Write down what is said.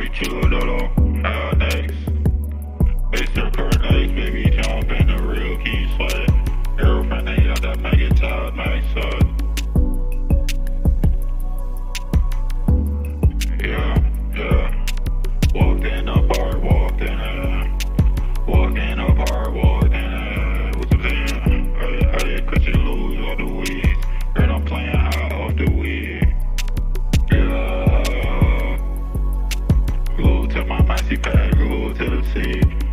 chill, Dolo. Next. Mr. Cornelius, baby, jump in the real key sweat. Girlfriend, they got that mega child, my son. Yeah. Walked in the bar, walked in the bar, walked in what's the thing? Hey, could you lose all the weed? Girl, I'm playing high off the weed. Yeah. Glued to my fancy pad, glued to the seat.